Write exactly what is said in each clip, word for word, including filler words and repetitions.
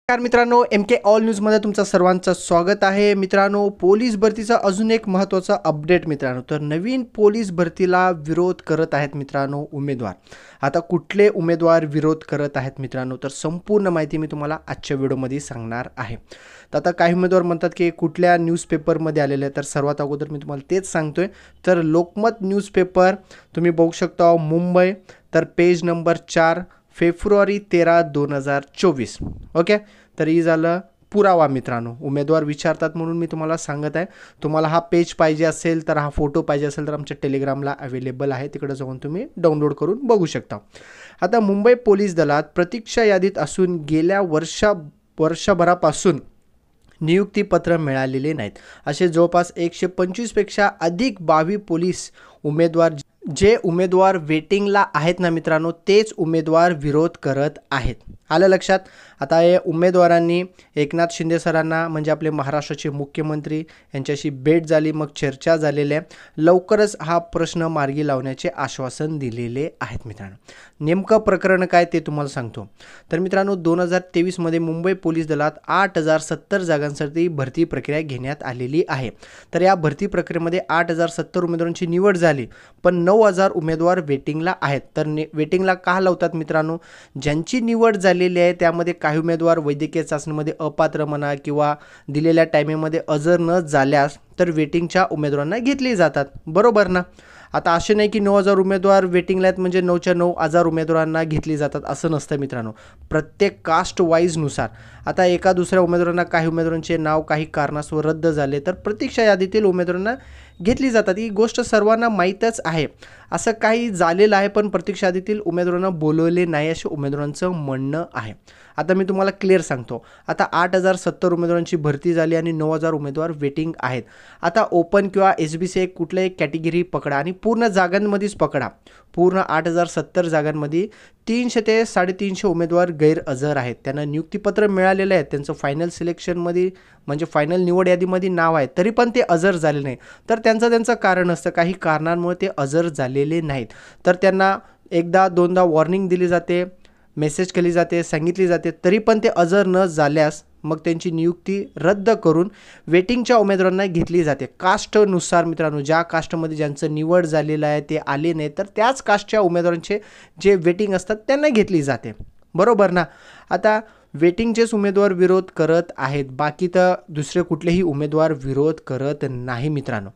नमस्कार मित्रांनो, एम के ऑल न्यूजमध्ये तुमचं सर्वांचं स्वागत आहे. मित्रांनो, पोलीस भरतीचा अजून एक महत्त्वाचा अपडेट मित्रांनो. तर नवीन पोलीस भरतीला विरोध करत आहेत मित्रांनो उमेदवार. आता कुठले उमेदवार विरोध करत आहेत मित्रांनो, तर संपूर्ण माहिती मी तुम्हाला आजच्या व्हिडिओमध्ये सांगणार आहे. तर आता काही उमेदवार म्हणतात की कुठल्या न्यूजपेपरमध्ये आलेले आहे, तर सर्वात अगोदर मी तुम्हाला तेच सांगतोय. तर लोकमत न्यूजपेपर तुम्ही बघू शकता, मुंबई. तर पेज नंबर चार, फेब्रुवारी तेरा दोन हजार चोवीस. ओके, तर ही झालं पुरावा मित्रांनो. उमेदवार विचारतात म्हणून मी तुम्हाला सांगत आहे. तुम्हाला हा पेज पाहिजे असेल, तर हा फोटो पाहिजे असेल, तर आमच्या टेलिग्रामला अवेलेबल आहे, तिकडे जाऊन तुम्ही डाउनलोड करून बघू शकता. आता मुंबई पोलीस दलात प्रतीक्षा यादीत असून गेल्या वर्षा वर्षभरापासून नियुक्तीपत्र मिळालेले नाहीत. असे जवळपास एकशे पंचवीसपेक्षा अधिक बावी पोलीस उमेदवार, जे उमेदवार वेटिंगला आहेत ना मित्रांनो, तेच उमेदवार विरोध करत आहेत. आलं लक्षात? आता या उमेदवारांनी एकनाथ शिंदे सरांना, म्हणजे आपले महाराष्ट्राचे मुख्यमंत्री, यांच्याशी भेट झाली, मग चर्चा झालेली आहे. लवकरच हा प्रश्न मार्गी लावण्याचे आश्वासन दिलेले आहेत मित्रांनो. नेमकं प्रकरण काय ते तुम्हाला सांगतो. तर मित्रांनो, दोन हजार तेवीसमध्ये मुंबई पोलीस दलात आठ हजार सत्तर जागांसाठी भरती प्रक्रिया घेण्यात आलेली आहे. तर या भरती प्रक्रियेमध्ये आठ हजार सत्तर उमेदवारांची निवड झाली, पण नऊ हजार उमेदवार वेटिंगला आहेत. तर ने वेटिंगला का लावतात मित्रांनो? ज्यांची निवड झालेली आहे त्यामध्ये काही उमेदवार वैद्यकीय चाचणीमध्ये अपात्र म्हणा किंवा दिलेल्या टायमिंगमध्ये हजर न झाल्यास तर वेटिंगच्या उमेदवारांना घेतली जातात. बरोबर ना? आता असे नाही की नऊ हजार उमेदवार वेटिंगला आहेत म्हणजे नऊच्या नऊ हजार उमेदवारांना घेतली जातात, असं नसतं मित्रांनो. प्रत्येक कास्ट वाईजनुसार आता एका दुसऱ्या उमेदवारांना, काही उमेदवारांचे नाव काही कारणास्तव रद्द झाले तर प्रतीक्षा यादीतील उमेदवारांना घेतली जातात. ही गोष्ट सर्वांना माहीतच आहे. असं काही झालेलं आहे, पण प्रतीक्षा यादीतील उमेदवारांना बोलवले नाही असे उमेदवारांचं म्हणणं आहे. आता मी तुम्हाला क्लिअर सांगतो. आता आठ हजार सत्तर उमेदवारांची भरती झाली आणि नऊ हजार उमेदवार वेटिंग आहेत. आता ओपन किंवा एस बी सी एक कुठल्याही कॅटेगरी पकडा आणि पूर्ण जागांमध्येच पकडा. पूर्ण आठ हजार सत्तर जागांमध्ये तीनशे ते साडेतीनशे उमेदवार गैरहजर आहेत. त्यांना नियुक्तीपत्र मिळालेलं आहे, त्यांचं फायनल सिलेक्शनमध्ये म्हणजे फायनल निवड यादीमध्ये नाव आहे, तरी पण ते हजर झाले नाही. तर त्यांचं त्यांचं कारण असतं, काही कारणांमुळे ते हजर झालेले नाहीत. तर त्यांना एकदा दोनदा वॉर्निंग दिली जाते, मेसेज केली जाते, सांगितली जाते, तरी पण ते हजर न झाल्यास मग त्यांची नियुक्ती रद्द करून वेटिंगच्या उमेदवारांना घेतली जाते. कास्टनुसार मित्रांनो, ज्या कास्टमध्ये ज्यांचं निवड झालेलं आहे ते आले नाही, तर त्याच कास्टच्या उमेदवारांचे जे वेटिंग असतात त्यांना घेतली जाते. बरोबर ना? आता वेटिंगचेच उमेदवार विरोध करत आहेत, बाकी तर दुसरे कुठलेही उमेदवार विरोध करत नाही मित्रांनो.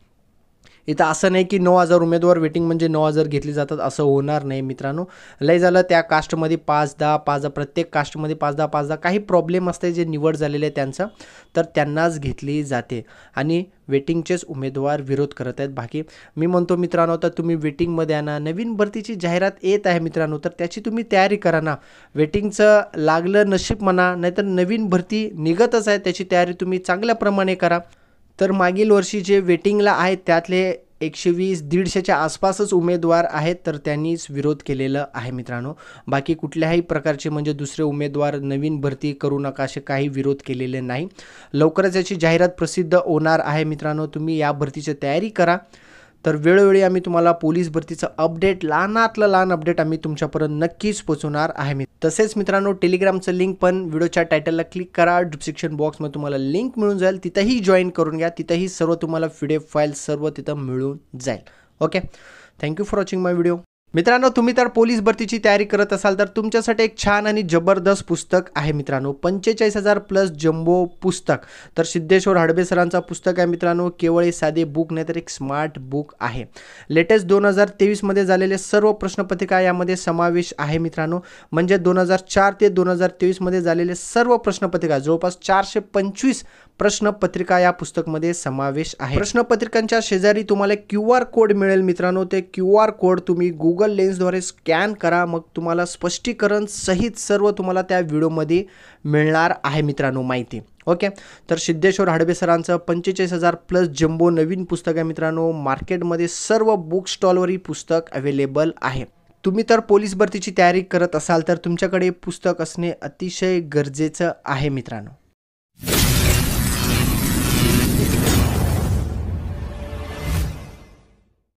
इथं असं नाही की नऊ हजार उमेदवार वेटिंग म्हणजे नऊ हजार घेतली जातात, असं होणार नाही मित्रांनो. लय झालं त्या कास्टमध्ये पाच दहा पाच दहा प्रत्येक कास्टमध्ये पाच दहा पाच दहा काही प्रॉब्लेम असते जे निवड झालेले आहे त्यांचं, तर त्यांनाच घेतली जाते आणि वेटिंगचेच उमेदवार विरोध करत आहेत. बाकी मी म्हणतो मित्रांनो, तर तुम्ही वेटिंगमध्ये आणा. नवीन भरतीची जाहिरात येत आहे मित्रांनो, तर त्याची तुम्ही तयारी करा ना. वेटिंगचं लागलं नशीब म्हणा, नाहीतर नवीन भरती निघतच आहे, त्याची तयारी तुम्ही चांगल्या प्रमाणे करा. तर मागील वर्षी जे वेटिंगला आहेत त्यातले एकशे वीस दीडशेच्या आसपासच उमेदवार आहेत, तर त्यांनीच विरोध केलेलं आहे मित्रांनो. बाकी कुठल्याही प्रकारचे म्हणजे दुसरे उमेदवार नवीन भरती करू नका असे काही विरोध केलेले नाही. लवकरच याची जाहिरात प्रसिद्ध होणार आहे मित्रांनो. तुम्ही या भरतीची तयारी करा. तर वेळोवेळी आम्ही तुम्हाला पोलीस भरतीचं अपडेट, लहानातलं लहान अपडेट आम्ही तुमच्यापर्यंत नक्कीच पोहोचवणार आहे. मी तसेच मित्रांनो, टेलिग्रामचं लिंक पण व्हिडिओच्या टायटलला क्लिक करा, डिस्क्रिप्शन बॉक्समध्ये तुम्हाला लिंक मिळून जाईल, तिथंही जॉईन करून घ्या. तिथंही सर्व तुम्हाला पी डी एफ फाईल सर्व तिथं मिळून जाईल. Okay, thank you for watching my video. मित्रांनो, तुम्ही तर पोलीस भरतीची तयारी करत असाल तर तुमच्यासाठी एक छान आणि जबरदस्त पुस्तक आहे मित्रांनो. पंचेचाळीस हजार प्लस जम्बो पुस्तक. तर सिद्धेश्वर हडबे सरांचा पुस्तक आहे मित्रांनो. केवळ हे साधे बुक नाही तर एक स्मार्ट बुक आहे. लेटेस्ट दोन हजार तेवीसमध्ये झालेले सर्व प्रश्नपत्रिका यामध्ये समावेश आहे मित्रांनो. म्हणजे दोन हजार चार ते दोन हजार तेवीसमध्ये झालेले सर्व प्रश्नपत्रिका, जवळपास चारशे पंचवीस प्रश्नपत्रिका या पुस्तकमध्ये समावेश आहे. प्रश्नपत्रिकांच्या शेजारी तुम्हाला क्यू आर कोड मिळेल मित्रांनो. ते क्यू आर कोड तुम्ही गुगल लेन्सद्वारे स्कॅन करा, मग तुम्हाला स्पष्टीकरण सहित सर्व तुम्हाला त्या व्हिडिओमध्ये मिळणार आहे मित्रांनो माहिती. ओके, तर सिद्धेश्वर हडबे सरांचं पंचेचाळीस हजार प्लस जम्बो नवीन पुस्तक आहे मित्रांनो. मार्केटमध्ये सर्व बुक स्टॉलवरही पुस्तक अवेलेबल आहे. तुम्ही तर पोलीस भरतीची तयारी करत असाल तर तुमच्याकडे पुस्तक असणे अतिशय गरजेचं आहे मित्रांनो.